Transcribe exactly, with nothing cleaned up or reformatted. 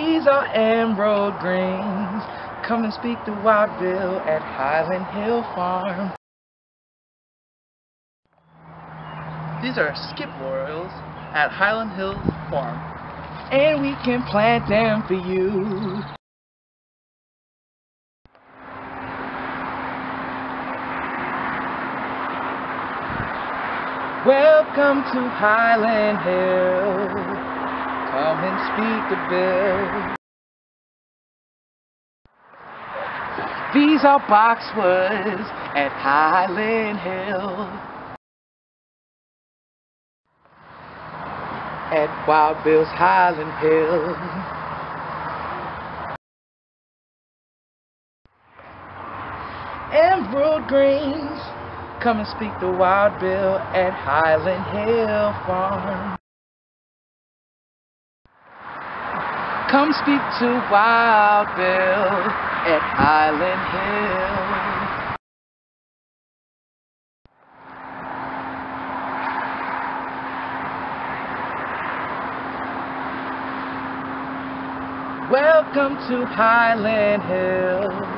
These are emerald greens. Come and speak to Wild Bill at Highland Hill Farm. These are skip royals at Highland Hill Farm. And we can plant them for you. Welcome to Highland Hill. Come and speak to Bill. These are boxwoods at Highland Hill. At Wild Bill's Highland Hill. Emerald greens. Come and speak to Wild Bill at Highland Hill Farm. Come speak to Wild Bill at Highland Hill. Welcome to Highland Hill.